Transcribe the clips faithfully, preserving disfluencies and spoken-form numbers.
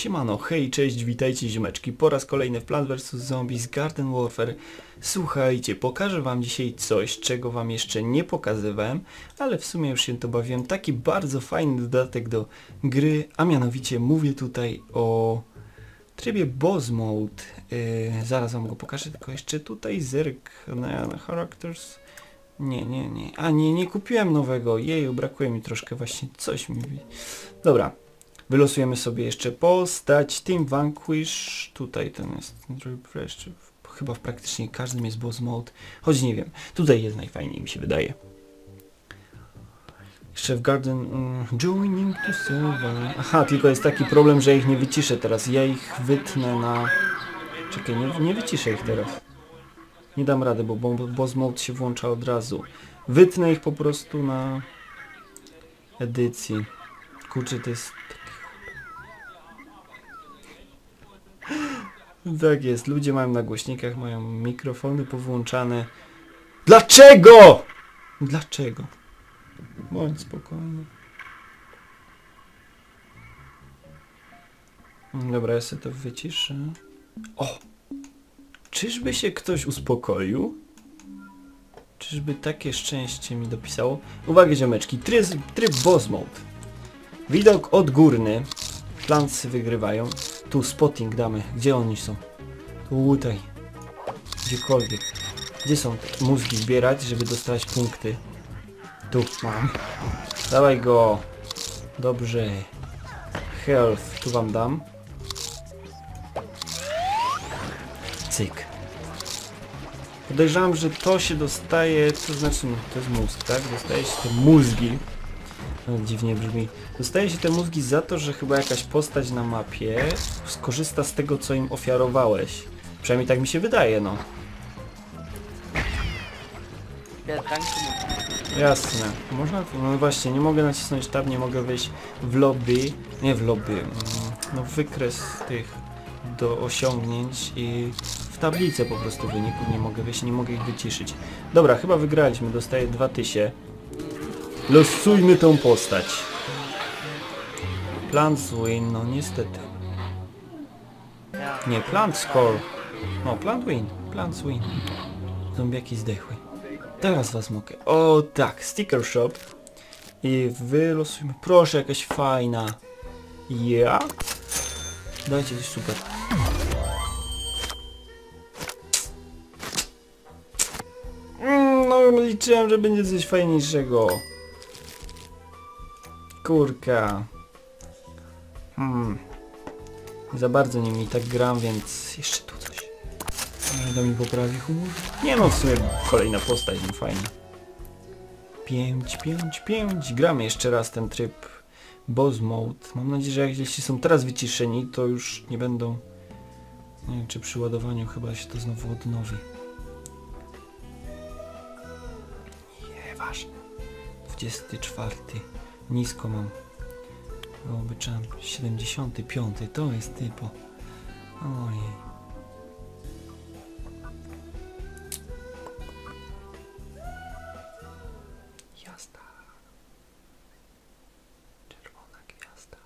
Siemano, hej, cześć, witajcie ziomeczki, po raz kolejny w Plants versus. Zombies Garden Warfare. Słuchajcie, pokażę wam dzisiaj coś, czego wam jeszcze nie pokazywałem, ale w sumie już się to bawiłem. Taki bardzo fajny dodatek do gry, a mianowicie mówię tutaj o trybie Boss Mode. Yy, zaraz wam go pokażę, tylko jeszcze tutaj zerk na, na Characters. Nie, nie, nie, a nie, nie kupiłem nowego, jeju, brakuje mi troszkę właśnie, coś mi... Dobra. Wylosujemy sobie jeszcze postać Team Vanquish, tutaj ten jest refresh, chyba w praktycznie każdym jest boss mode, choć nie wiem, tutaj jest najfajniej mi się wydaje. Jeszcze w Garden, um, joining to server, aha, tylko jest taki problem, że ich nie wyciszę teraz, ja ich wytnę na, czekaj, nie, nie wyciszę ich teraz, nie dam rady, bo boss mode się włącza od razu, wytnę ich po prostu na edycji, kurczę, to jest... Tak jest, ludzie mają na głośnikach, mają mikrofony powłączane. Dlaczego? Dlaczego? Bądź spokojny. Dobra, ja sobie to wyciszę. O! Czyżby się ktoś uspokoił? Czyżby takie szczęście mi dopisało? Uwaga ziomeczki, tryb, tryb boss mode. Widok odgórny. Plantsy wygrywają. Tu spotting damy. Gdzie oni są? Tutaj. Gdziekolwiek. Gdzie są te mózgi zbierać, żeby dostać punkty? Tu mam. Dawaj go. Dobrze. Health. Tu wam dam. Cyk. Podejrzewam, że to się dostaje, to znaczy, no, to jest mózg, tak? Dostaje się te mózgi. No, dziwnie brzmi. Dostaje się te mózgi za to, że chyba jakaś postać na mapie skorzysta z tego, co im ofiarowałeś. Przynajmniej tak mi się wydaje, no. Jasne. Można? No właśnie, nie mogę nacisnąć tab, nie mogę wejść w lobby. Nie w lobby. No wykres tych do osiągnięć i w tablicę po prostu wyników nie mogę wejść, nie mogę ich wyciszyć. Dobra, chyba wygraliśmy. Dostaję dwa tysiące. Losujmy tą postać. Plants win, no niestety. Nie, plant score. No, plant win. Plants win. Zombiaki zdechły. Teraz was mogę. O tak, sticker shop. I wylosujmy. Proszę, jakaś fajna. Ja? Dajcie coś super. Mm, no, liczyłem, że będzie coś fajniejszego. Kurka. Hmm. Za bardzo nie mi tak gram, więc jeszcze tu coś. Może to mi poprawi humor? Nie no, w sumie kolejna postać, no fajnie. pięć, pięć, pięć. Gramy jeszcze raz ten tryb boss mode. Mam nadzieję, że jak jeśli są teraz wyciszeni, to już nie będą... Nie wiem, czy przy ładowaniu chyba się to znowu odnowi. Nieważne. dwudziesty czwarty. Nisko mam. Obyczam siedemdziesiąty piąty. To jest typo. Ojej. Jazda. Czerwona gwiazda.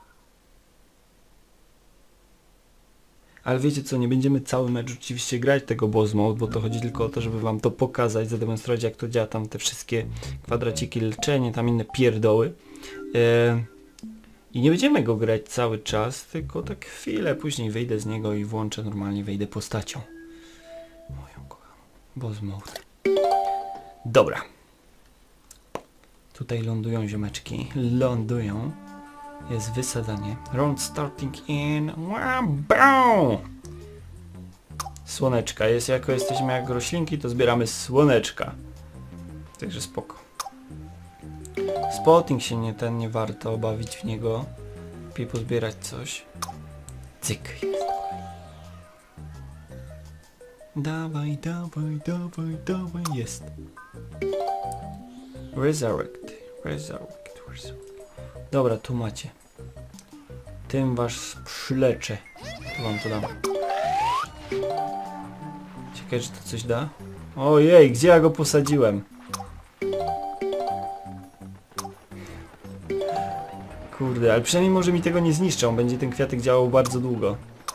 Ale wiecie co, nie będziemy cały mecz oczywiście grać tego boss mode, bo to chodzi tylko o to, żeby wam to pokazać, zademonstrować, jak to działa, tam te wszystkie kwadraciki, leczenie, tam inne pierdoły. E I nie będziemy go grać cały czas, tylko tak chwilę później wyjdę z niego i włączę normalnie, wejdę postacią. Moją kochaną. Boss mode. Dobra. Tutaj lądują ziomeczki. Lądują. Jest wysadzanie. Round starting in... Bam! Słoneczka. Jest, jako jesteśmy jak roślinki, to zbieramy słoneczka. Także spoko. Spotting się nie ten, nie warto bawić w niego. Lepiej pozbierać coś. Cyk. Jest. Dawaj, dawaj, dawaj, dawaj. Jest. Resurrect. Resurrect. Resurrect. Dobra, tu macie. Tym was przyleczę. Tu wam to dam. Ciekawe, czy to coś da? Ojej, gdzie ja go posadziłem? Kurde, ale przynajmniej może mi tego nie zniszczą. Będzie ten kwiatek działał bardzo długo.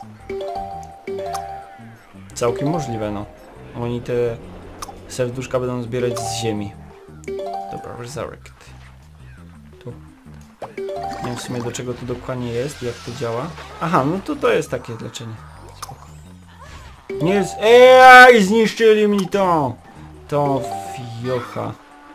Całkiem możliwe, no. Oni te serduszka będą zbierać z ziemi. Dobra, resurrect. Tu. Nie wiem w sumie do czego to dokładnie jest, jak to działa. Aha, no to to jest takie leczenie. Spoko. Nie jest... Ej, zniszczyli mi to! To fiocha.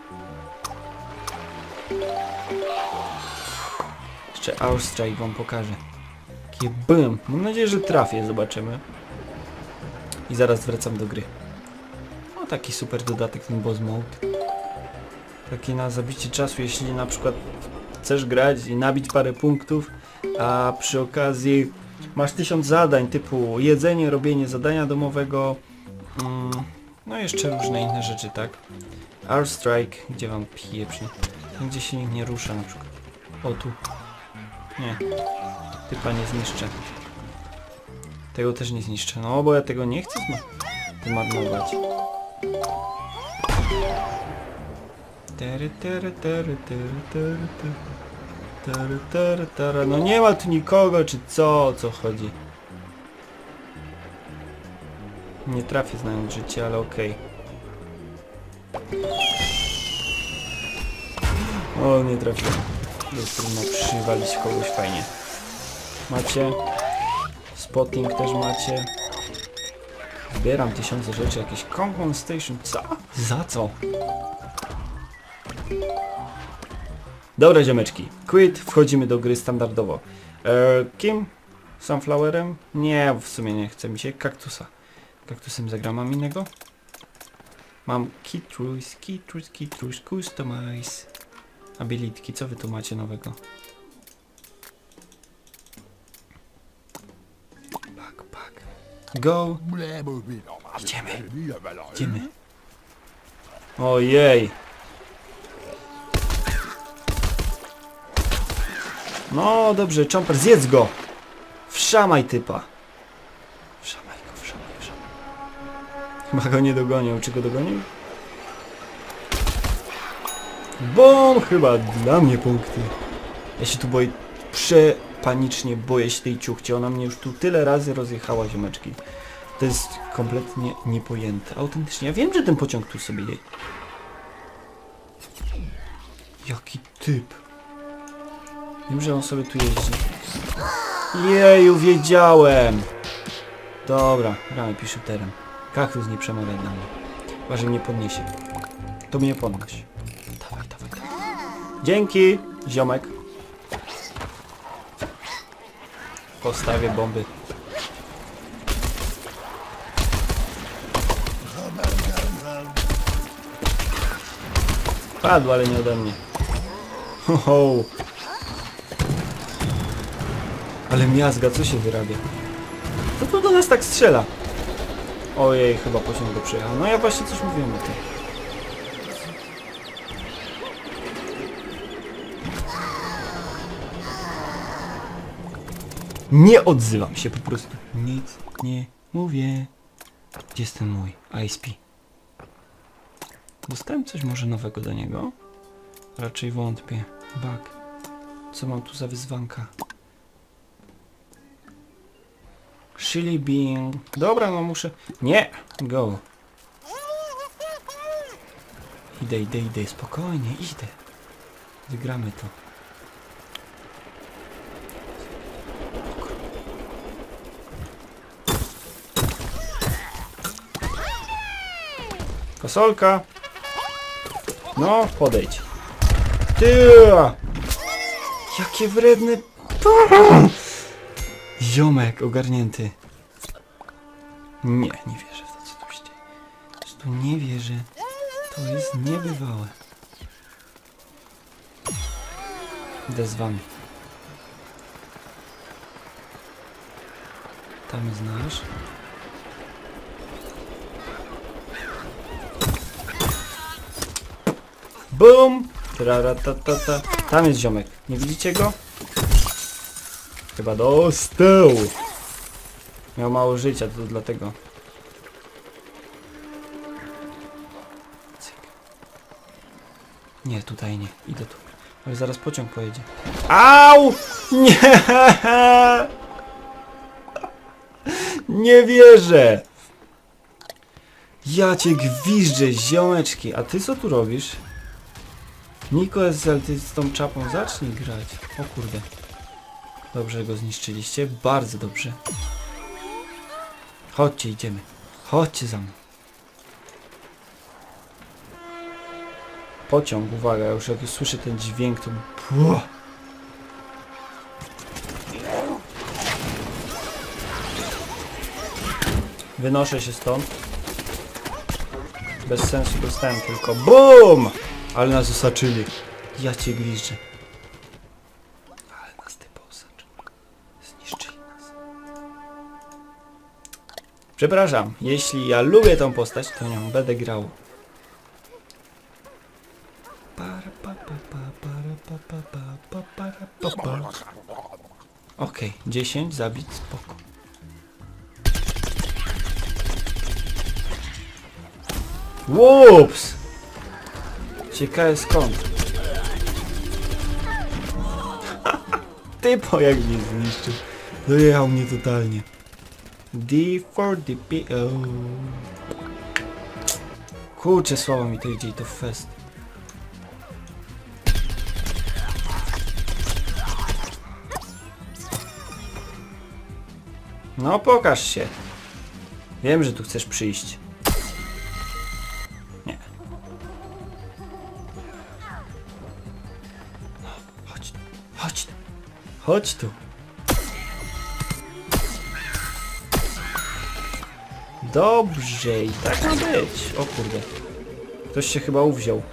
Jeszcze Our Strike wam pokażę. Takie bum. Mam nadzieję, że trafię, zobaczymy. I zaraz wracam do gry. O, taki super dodatek, ten boss mode. Taki na zabicie czasu, jeśli na przykład chcesz grać i nabić parę punktów, a przy okazji masz tysiąc zadań typu jedzenie, robienie zadania domowego, mm, no jeszcze różne inne rzeczy, tak? Our Strike, gdzie wam pieprznie? Tam gdzie się nikt nie rusza na przykład. O tu. Nie. Typa nie zniszczę. Tego też nie zniszczę. No bo ja tego nie chcę zmarnować. Tery, tery, tery, tery, tery, tery, tery, tery. No nie ma tu nikogo, czy co? O co chodzi? Nie trafię znając życie, ale okej. Okay. O, nie trafiłem. Jest trudno przywalić kogoś fajnie. Macie? Spotting też macie. Zbieram tysiące rzeczy, jakieś Compound Station. Co? Za co? Dobra ziomeczki, quit, wchodzimy do gry standardowo. Eee, kim? Sunflowerem? Nie, w sumie nie chce mi się. Kaktusa. Kaktusem zagram, mam innego? Mam Kitruis, Kitruis, Kitruis, Customize. Abilitki, co wy tu macie nowego? Backpack. Go! Idziemy. Idziemy. Ojej! No dobrze, Chomper, zjedz go! Wszamaj typa! Wszamaj go, wszamaj, wszamaj. Chyba go nie dogonią. Czy go dogonił? Bom! Chyba dla mnie punkty. Ja się tu boję, przepanicznie boję się tej ciuchci. Ona mnie już tu tyle razy rozjechała, ziomeczki. To jest kompletnie niepojęte. Autentycznie. Ja wiem, że ten pociąg tu sobie je. Jaki typ. Wiem, że on sobie tu jeździ. Jeju, wiedziałem! Dobra, gramy piszuterem. Kaktus nie przemawia dla mnie. Chyba, że mnie podniesie. To mnie podnosi. Dawaj, dawaj, dawaj. Dzięki, ziomek. Postawię bomby. Padł, ale nie ode mnie. Ho, ho. Ale miazga, co się wyrabia? To tu do nas tak strzela. Ojej, chyba pociąg go przejechał. No ja właśnie coś mówiłem o tym. Nie odzywam się po prostu. Nic nie mówię. Gdzie jest ten mój I S P? Dostałem coś może nowego do niego? Raczej wątpię. Bug. Co mam tu za wyzwanka? Chili bean. Dobra, no muszę... Nie! Go. Idę, idę, idę. Spokojnie, idę. Wygramy to. Kosolka. No, podejdź. Ty! Jakie wredne... Ziomek ogarnięty. Nie, nie wierzę w to, co tu się dzieje. Po prostu nie wierzę. To jest niebywałe. Idę z wami. Tam jest nasz. Bum! Tra-ra-ta-ta-ta. Tam jest ziomek. Nie widzicie go? Chyba dostał. Miał mało życia, to dlatego. Cyk. Nie, tutaj nie. Idę tu. Ale zaraz pociąg pojedzie. Au! Nie! Nie wierzę! Ja cię gwiżdżę, ziomeczki. A ty co tu robisz? Niko S L, ty z tą czapą zacznij grać. O kurde. Dobrze go zniszczyliście. Bardzo dobrze. Chodźcie, idziemy. Chodźcie za mną. Pociąg, uwaga, już jak już słyszę ten dźwięk, to... Puh. Wynoszę się stąd. Bez sensu dostałem tylko BUM! Ale nas osaczyli. Ja cię gwiżdżę. Ale nas typo osaczyli. Zniszczyli nas. Przepraszam, jeśli ja lubię tą postać, to nią będę grał. Okej, dziesięć zabić, spoko. Łups! Ciekawe skąd. Typo jak mnie zniszczył. Dojechał mnie totalnie. D for D P O. Kurczę, słabo mi to idzie i to fest. No pokaż się. Wiem, że tu chcesz przyjść. Nie. No, chodź tu. Chodź tu. Chodź tu. Dobrze i tak ma być. O kurde. Ktoś się chyba uwziął.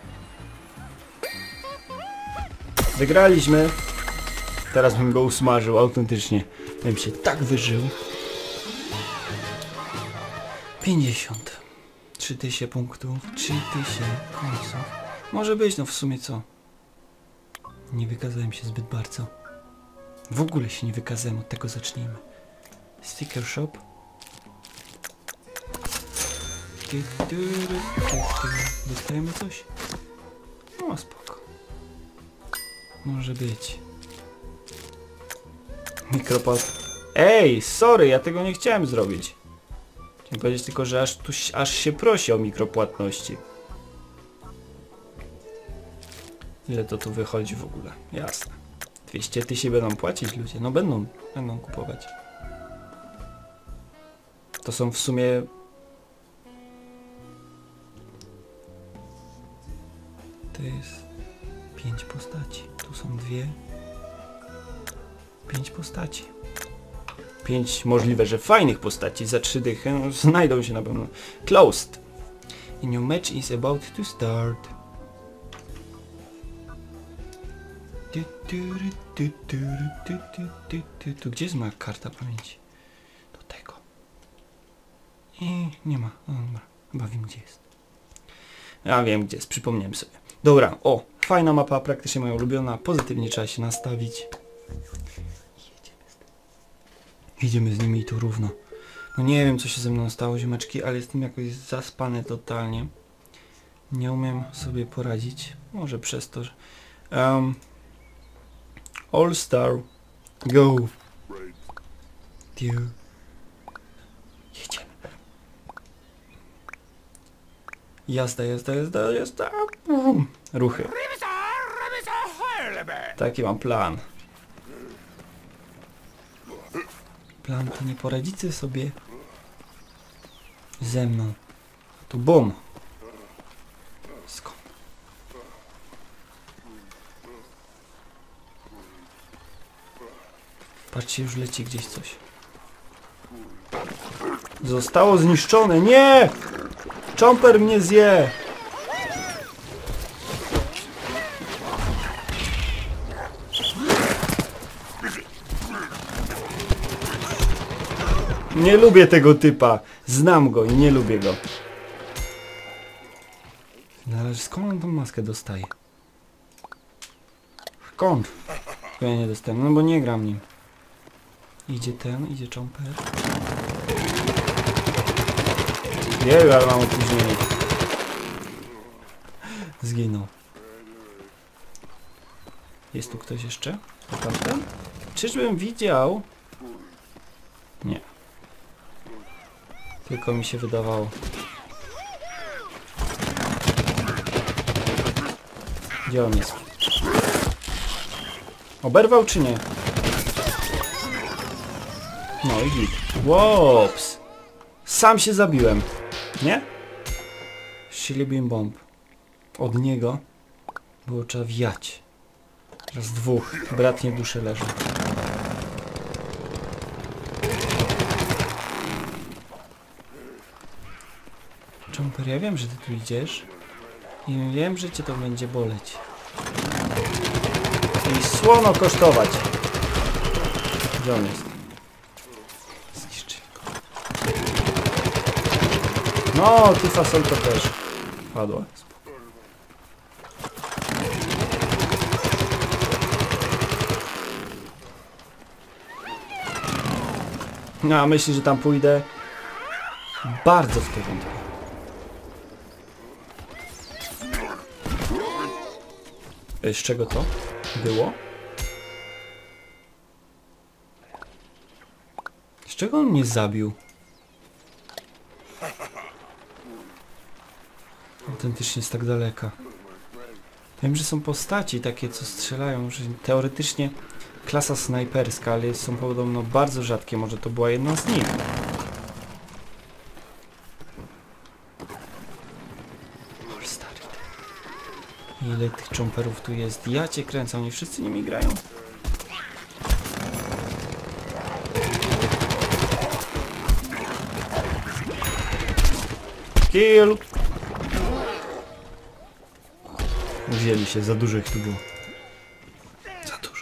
Wygraliśmy. Teraz bym go usmażył autentycznie. Bym się tak wyżył. pięćdziesiąt. trzy tysiące punktów. trzy tysiące końców. Może być, no w sumie co? Nie wykazałem się zbyt bardzo. W ogóle się nie wykazałem, od tego zacznijmy. Sticker shop. Dostajemy coś? No spoko. Może być. Mikropłat. Ej, sorry, ja tego nie chciałem zrobić. Chciałem powiedzieć tylko, że aż, tu, aż się prosi o mikropłatności. Ile to tu wychodzi w ogóle? Jasne. dwieście tysięcy będą płacić ludzie. No będą, będą kupować. To są w sumie... To jest... pięć postaci. Tu są dwie... Pięć postaci. Pięć możliwe, że fajnych postaci za trzy dychy no, znajdą się na pewno. Closed. A new match is about to start. Tu gdzie jest moja karta pamięci? Do tego. I nie ma. O, dobra. Chyba wiem gdzie jest. Ja wiem gdzie jest, przypomniałem sobie. Dobra, o, fajna mapa, praktycznie moja ulubiona. Pozytywnie trzeba się nastawić. Idziemy z nimi i tu równo. No nie wiem co się ze mną stało, ziomeczki, ale jestem jakoś zaspany totalnie. Nie umiem sobie poradzić. Może przez to, że... Um, All Star. Go. Jedziemy. Jazda, jazda, jazda, jazda. Ruchy. Taki mam plan. Plan to nie poradzicie sobie ze mną. Tu bum. Skąd? Patrzcie, już leci gdzieś coś. Zostało zniszczone. Nie! Chomper mnie zje! Nie lubię tego typa. Znam go i nie lubię go. No ale skąd on tą maskę dostaje? Skąd? Ja nie dostałem, no bo nie gram nim. Idzie ten, idzie Chomper. Jeju, ale mam opóźnienie. Zginął. Jest tu ktoś jeszcze? A tamten? Czyżbym widział? Nie. Tylko mi się wydawało. Gdzie on jest? Oberwał czy nie? No i git. Łops! Sam się zabiłem. Nie? Chili beam bomb. Od niego było trzeba wiać. Raz dwóch. Bratnie dusze leżą. Jumper, ja wiem, że ty tu idziesz. I wiem, że cię to będzie boleć. I słono kosztować. Gdzie on jest? Zniszczyli go. No, ty fasolka też. Padła. No, a myślisz, że tam pójdę? Bardzo w to wątpię. Z czego to było? Z czego on mnie zabił? Autentycznie jest tak daleka. Wiem, że są postaci takie, co strzelają, że teoretycznie klasa snajperska, ale są podobno bardzo rzadkie. Może to była jedna z nich. O, stary. Ile tych jumperów tu jest? Ja cię kręcę, oni wszyscy nimi grają. Kill! Wzięli się, za dużo ich tu było. Za dużo.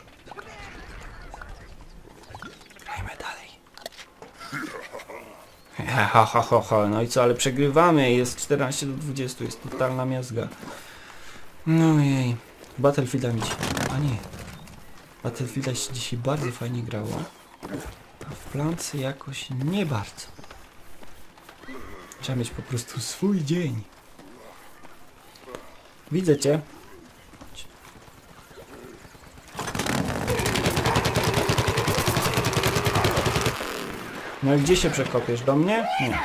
Grajmy dalej. Ha, ha, ha, ha. No i co, ale przegrywamy. Jest czternaście do dwudziestu, jest totalna miazga. No jej. Battlefielda mi dzisiaj... A nie. Battlefielda się dzisiaj bardzo fajnie grało. A w Plantce jakoś nie bardzo. Trzeba mieć po prostu swój dzień. Widzę cię. No i gdzie się przekopiesz? Do mnie? Nie.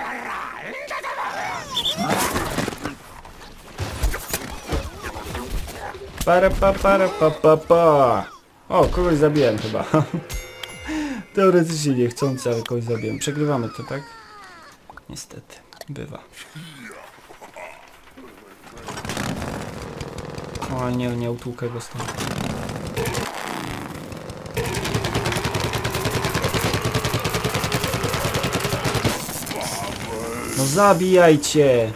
Para pa para pa pa pa. O, kogoś zabiłem chyba. Teoretycznie niechcący, ale kogoś zabiłem. Przegrywamy to, tak? Niestety. Bywa. O, nie, nie utłukę go stąd. No zabijajcie!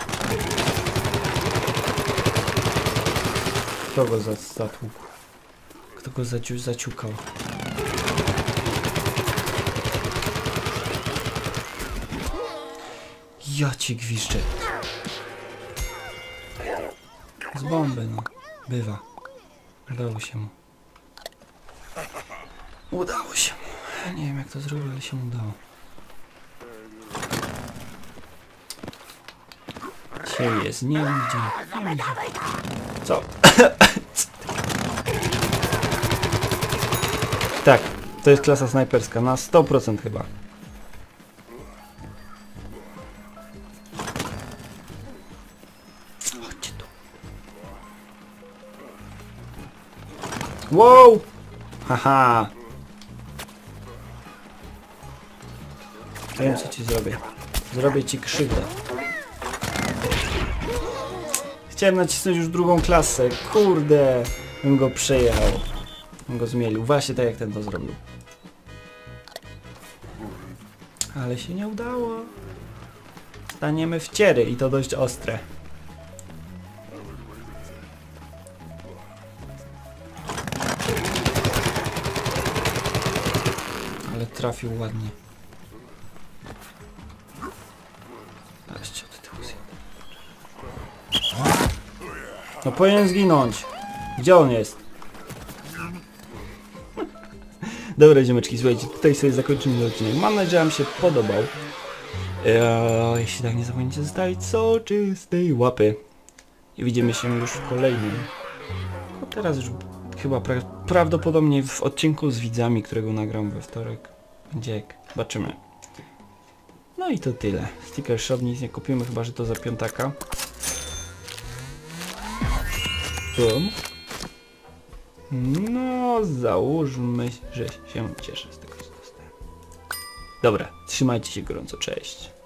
Kto go zatłukł? Kto go zaciu zaciukał? Ja ci gwiszczę. Z bomby, no. Bywa. Udało się mu. Udało się mu. Ja nie wiem, jak to zrobił, ale się mu udało. Dzisiaj jest, nie idzie, nie idzie. Co? Tak, to jest klasa snajperska, na sto procent chyba. Chodźcie tu. Wow! Haha! Wiem, co ci zrobię. Zrobię ci krzywdę. Chciałem nacisnąć już drugą klasę. Kurde! Bym go przejechał. Bym go zmielił. Właśnie tak jak ten to zrobił. Ale się nie udało. Staniemy w ciery i to dość ostre. Ale trafił ładnie. Patrzcie, od tyłu zjadę. No powinien zginąć. Gdzie on jest? Dobra, ziomeczki, słuchajcie, tutaj sobie zakończymy odcinek. Mam nadzieję, że wam się podobał. Eee, jeśli tak, nie zapomnijcie zostawić soczystej łapy. I widzimy się już w kolejnym. No teraz już Chyba pra prawdopodobnie w odcinku z widzami, którego nagram we wtorek. Będzie jak. Zobaczymy. No i to tyle. Sticker shop nic nie kupimy, chyba że to za piątaka. Bum. No, załóżmy, że się cieszę z tego, co dostałem. Dobra, trzymajcie się gorąco, cześć.